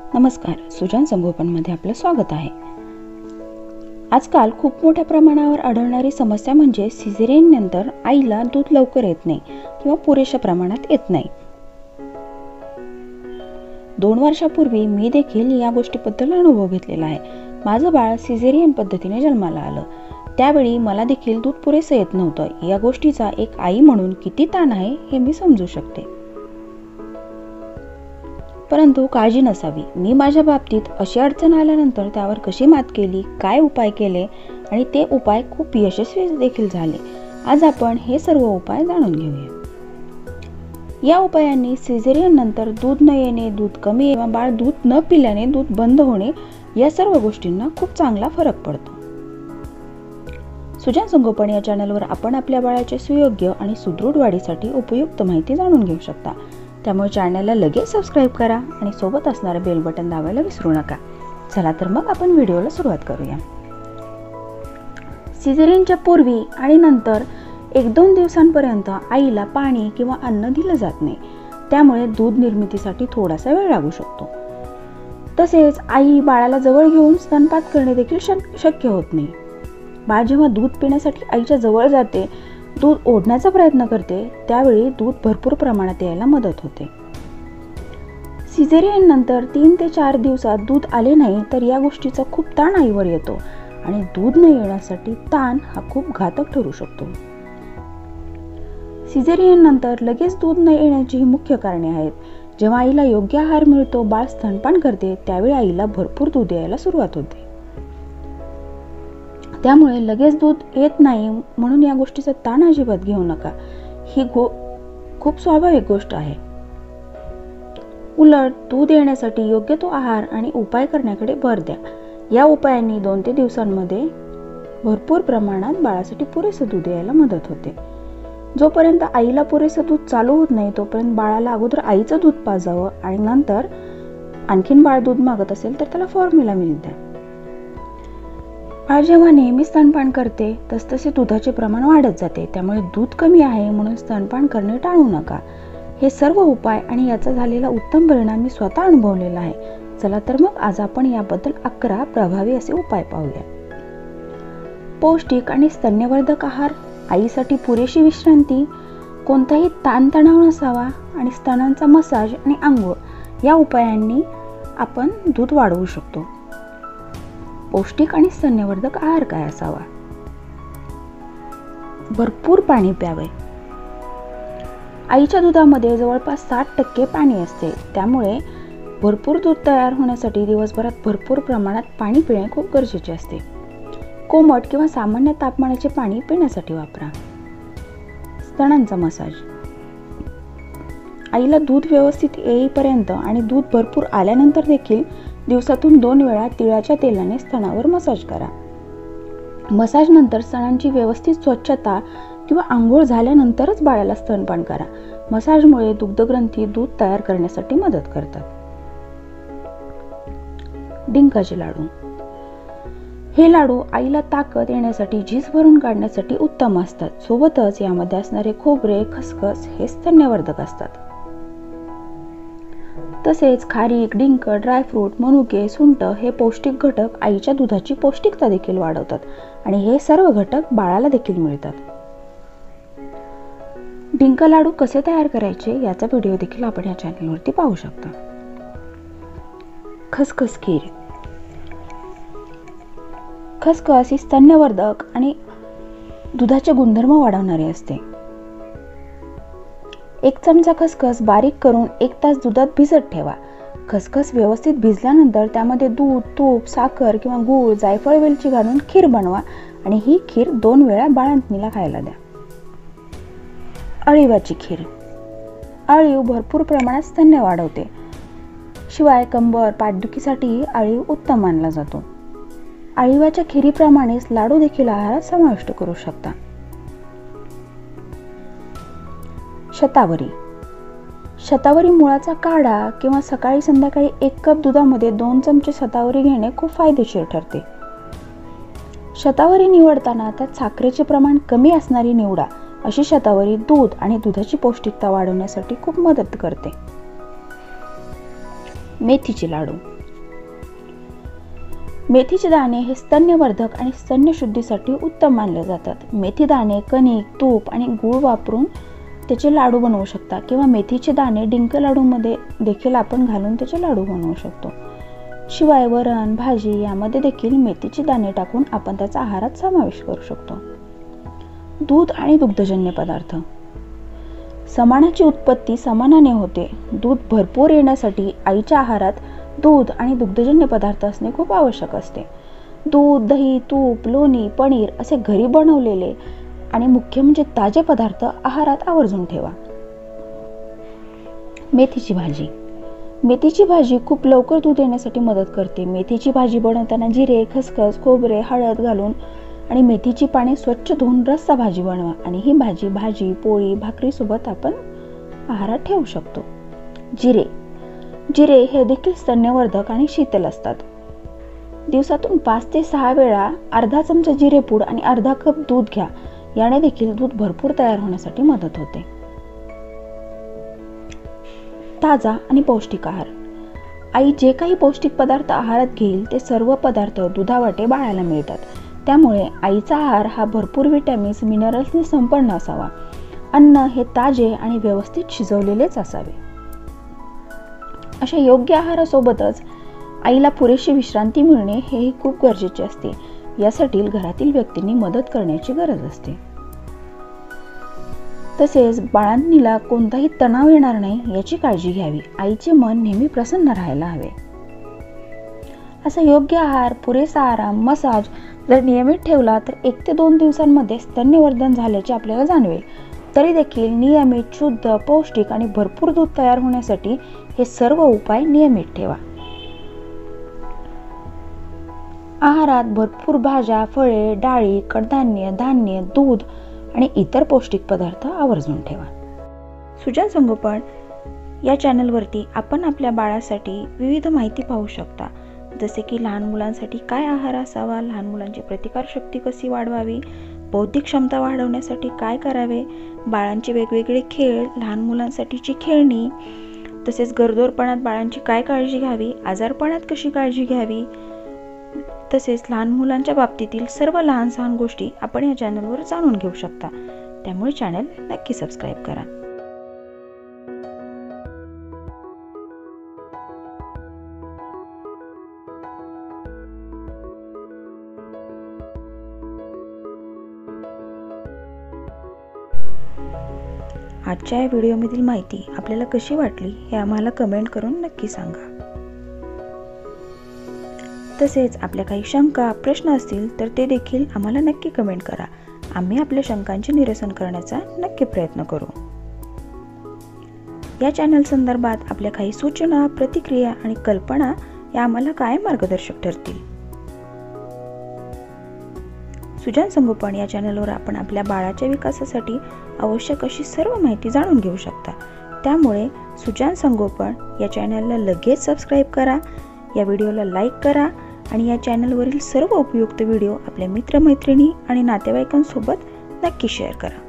नमस्कार, सुजान संगोपनमध्ये आपलं स्वागत आहे। आजकाल खूप मोठ्या प्रमाणावर आढळणारी समस्या म्हणजे सिझेरियन नंतर आईला दूध लवकर येत नाही किंवा पुरेशा प्रमाणात येत नाही। 2 वर्षापूर्वी मी देखील या गोष्टीबद्दल अनुभव घेतलेला आहे। माझं बाळ सिझेरियन पद्धतीने जन्माला आलं। त्यावेळी मला देखील दूध पुरेसं येत नव्हतं। या गोष्टीचा एक आई म्हणून किती ताण आहे हे मी समजू शकते। परंतु काळजी नसावी। मी माझ्या बाबतीत अशी अडचण आल्यानंतर त्यावर कशी मात केली, काय उपाय केले आणि ते उपाय खूप यशस्वी देखील झाले। आज आपण हे सर्व उपाय जाणून घेऊया। या उपायांनी सिझेरियन नंतर दूध न येणे, दूध कमी किंवा बाळ दूध न पिल्याने दूध बंद होणे या सर्व गोष्टींना खूप चांगला फरक पडतो। सुजान संगोपन या चॅनलवर आपण आपल्या बाळाच्या सुयोग्य आणि सुदृढ वाढीसाठी उपयुक्त माहिती जाणून घेऊ शकता। त्यामुळे चॅनलला लगेच सबस्क्राईब करा आणि सोबत असणारे बेल बटन दाबायला विसरू नका। चला तर मग आपण व्हिडिओला सुरुवात करूया। सिझेरियनच्या पूर्वी आणि नंतर 1-2 दिवसांपर्यंत आईला पाणी किंवा अन्न दिलं जात नाही। त्यामुळे दूध निर्मितीसाठी थोडासा वेळ लागू शकतो। तसेच आई बाळाला जवळ घेऊन स्तनपान करणे देखील शक्य होत नाही। बाळ जेव्हा दूध पिण्यासाठी आईच्या जवळ जाते, दूध ओढण्याचा प्रयत्न करते, त्यावेळी दूध भरपूर प्रमाणात यायला मदत होते। सिझेरियन नंतर 3 ते 4 दिवसात दूध आले नाही तर या गोष्टीचा खूप ताण आईवर येतो आणि दूध न येण्यासाठी ताण हा खूप घातक ठरू शकतो। सिझेरियन नंतर लगेच दूध न येण्याची ही मुख्य कारणे आहेत। जेव्हा आईला योग्य आहार मिळतो, बाळ स्तनपान करते, त्यावेळी आईला भरपूर दूध यायला सुरुवात होते। त्यामुळे लगेच दूध येत नाही म्हणून या गोष्टीचा ताण अजिबात घेऊ नका। ही खूप स्वाभाविक गोष्ट आहे। उलट दूध येण्यासाठी योग्य तो आहार आणि उपाय करण्याकडे भर द्या। या उपायांनी 2 ते 3 दिवसांमध्ये भरपूर प्रमाणात बाळासाठी पुरेसं दूध यायला मदत होते। जोपर्यंत आईला पुरेसं दूध चालू होत नाही तोपर्यंत बाळाला अगोदर आईचं दूध पाजावं आणि नंतर आणखीन बाळ दूध मागत असेल तर त्याला फॉर्म्युला मिल्क द्या। बाळ जेव्हा नेहमी स्तनपान करते तसतसे दुधाचे प्रमाण वाढत जाते। त्यामुळे दूध कमी आहे म्हणून स्तनपान करणे टाळू नका। हे सर्व उपाय आणि याचा झालेला उत्तम परिणाम मी स्वतः अनुभवलेला आहे। चला तर मग आज आपण याबद्दल 11 प्रभावी असे उपाय पाहूया। पौष्टिक आणि स्तन्यवर्धक आहार, आईसाठी पुरेशी विश्रांती, कोणताही ताणतणाव नसावा आणि स्तनांचा मसाज आणि आंघोळ या उपायांनी आपण दूध वाढवू शकतो। पौष्टिक आणि स्तन्यवर्धक आहार काय असावा? भरपूर पाणी प्यावे। आईच्या दुधामध्ये जवळपास 60% पाणी असते। त्यामुळे भरपूर दूध तयार होण्यासाठी दिवसभरात भरपूर प्रमाणात पाणी पिणे खूप गरजेचे असते। कोमट किंवा सामान्य तापमानाचे पाणी पिण्यासाठी वापरा। स्तनांचा मसाज, आईला दूध व्यवस्थित येईपर्यंत आणि दूध भरपूर आल्यानंतर देखील दिवसातून 2 वेळा तिळाच्या तेलाने स्तनावर मसाज करा। मसाज नंतर स्तनांची व्यवस्थित स्वच्छता किंवा आंघोळ झाल्यानंतरच बाळाला स्तनपान करा। मसाजमुळे दुग्धग्रंथी दूध तयार करण्यासाठी मदत करतात। डिंकाचे लाडू, हे लाडू आईला ताकद येण्यासाठी, झीज भरून काढण्यासाठी उत्तम असतात। सोबतच यामध्ये असणारे खोबरे, खसखस हे स्तन्यवर्धक असतात। तसेच खारीक, डिंक, ड्रायफ्रूट, मनुके, सुंठ हे पौष्टिक घटक आईच्या दुधाची पौष्टिकता देखील वाढवतात आणि हे सर्व घटक बाळाला देखील मिळतात। डिंक लाडू कसे तयार करायचे याचा व्हिडिओ देखील आपण या चॅनलवरती पाहू शकता। खसखस खीर, खसखस ही स्तन्यवर्धक आणि दुधाचे गुणधर्म वाढवणारी असते। 1 चमचा खसखस बारीक करून 1 तास दुधात भिजत ठेवा। खसखस व्यवस्थित भिजल्यानंतर त्यामध्ये दूध, तूप, साखर किंवा गूळ, जायफळ, वेलची घालून खीर बनवा आणि ही खीर 2 वेळा बाळंतीणीला खायला द्या। अळीवाची खीर, अळीव भरपूर प्रमाणात स्तन्य वाढवते। शिवाय कंबर, पाठदुखीसाठी अळीव उत्तम मानला जातो। अळीवाच्या खिरीप्रमाणेच लाडू देखील आहारात समाविष्ट करू शकता। शतावरी, शतावरी मुळाचा काढा किंवा सकाळी संध्याकाळी 1 कप दुधामध्ये 2 चमचे शतावरी घेणे खूप फायदेशीर ठरते। शतावरी निवडताना त्यात साखरेचे प्रमाण कमी असणारी निवडा। अशी शतावरी दूध आणि दुधाची पौष्टिकता वाढवण्यासाठी खूप मदत करते। मेथीचे लाडू, मेथीचे दाणे हे स्तन्यवर्धक आणि स्तन्यशुद्धीसाठी उत्तम मानले जातात. मेथी दाणे कणिक, तूप आणि गूळ वापरून त्याचे लाडू बनवू शकता किंवा मेथीचे दाणे डिंक लाडूमध्ये देखील आपण घालून त्याचे लाडू बनवू शकतो. शिवाय वरण, भाजी यामध्ये देखील मेथीचे दाणे टाकून आपण त्याचा आहारात समावेश करू शकतो. दूध आणि दुग्धजन्य पदार्थ. समानाची उत्पत्ती समानाने होते. दूध भरपूर येण्यासाठी आईच्या आहारात दूध आणि दुग्धजन्य पदार्थ असणे खूप आवश्यक असते. दूध, दही, तूप, लोणी, पनीर असे घरी बनवलेले आणि मुख्य म्हणजे ताजे पदार्थ आहारात आवर्जून ठेवा. मेथीची भाजी. मेथीची भाजी खूप लवकर दूध येण्यासाठी मदत करते. मेथीची भाजी बनवताना जिरे, खसखस, खोबरे, हळद घालून आणि मेथीची पाने स्वच्छ धुवून रस्सा भाजी बनवा आणि ही भाजी पोळी, भाकरी सोबत आपण आहारात ठेवू शकतो. जिरे हे देखील स्तन्यवर्धक आणि शीतल असतात. दिवसातून 5 ते 6 वेळा अर्धा चमचा जिरेपूड आणि अर्धा कप दूध घ्या. याने देखील दूध भरपूर तयार होण्यासाठी मदत होते. ताजा आणि पौष्टिक आहार. आई जे काही पौष्टिक पदार्थ आहारात घेईल ते सर्व पदार्थ दुधावाटे बाळाला मिळतात. त्यामुळे आईचा आहार हा भरपूर विटॅमिन्स, मिनरल्सने संपन्न असावा. अन्न हे ताजे आणि व्यवस्थित शिजवलेलेच असावे. अशा योग्य आहारासोबतच आईला पुरेशी विश्रांती मिळणे हेही खूप गरजेचे असते. यासाठी घरातील व्यक्तींनी मदत करण्याची गरज असते. तसेच बाळांनीला कोणताही तणाव येणार नाही याची काळजी घ्यावी. आईचे मन नेहमी प्रसन्न राहायला हवे. असा योग्य आहार, पुरेसा आराम, मसाज जर नियमित ठेवला तर 1 ते 2 दिवसांमध्ये स्तन्यवर्धन झाल्याचे आपल्याला जाणवेल. तरी देखील नियमित, शुद्ध, पौष्टिक आणि भरपूर दूध तयार होण्यासाठी हे सर्व उपाय नियमित ठेवा. आहारात भरपूर भाज्या, फळे, डाळी, कडधान्य, धान्य, दूध आणि इतर पौष्टिक पदार्थ आवर्जून ठेवा. सुजान संगोपन या चॅनलवरती आपण आपल्या बाळासाठी विविध माहिती पाहू शकता. जसे की लहान मुलांसाठी काय आहार असावा, लहान मुलांची प्रतिकारशक्ती कशी वाढवावी, बौद्धिक क्षमता वाढवण्यासाठी काय करावे, बाळांचे वेगवेगळे खेळ, लहान मुलांसाठीची खेळणी, तसेच गरोदरपणात बाळांची काय काळजी घ्यावी, आजारपणात कशी काळजी घ्यावी, तसेच लहान मुलांच्या बाबतीतील सर्व लहान सहान गोष्टी आपण या चॅनलवर जाणून घेऊ शकता. त्यामुळे चॅनल नक्की सबस्क्राईब करा. आजच्या या व्हिडिओमधील माहिती आपल्याला कशी वाटली हे आम्हाला कमेंट करून नक्की सांगा. तसेच आपल्या काही शंका, प्रश्न असतील तर ते देखील आम्हाला नक्की कमेंट करा. आम्ही आपल्या शंकांचे निरसन करण्याचा नक्की प्रयत्न करू. या चॅनल संदर्भात आपल्या काही सूचना, प्रतिक्रिया आणि कल्पना या आम्हाला कायम मार्गदर्शक ठरतील. सुजान संगोपन या चॅनलवर आपण आपल्या बाळाच्या विकासासाठी आवश्यक अशी सर्व माहिती जाणून घेऊ शकता. त्यामुळे सुजान संगोपन या चॅनलला लगेच सबस्क्राईब करा, या व्हिडिओला लाईक करा आणि या चॅनलवरील सर्व उपयुक्त व्हिडिओ आपल्या मित्रमैत्रिणी आणि नातेवाईकांसोबत नक्की शेअर करा.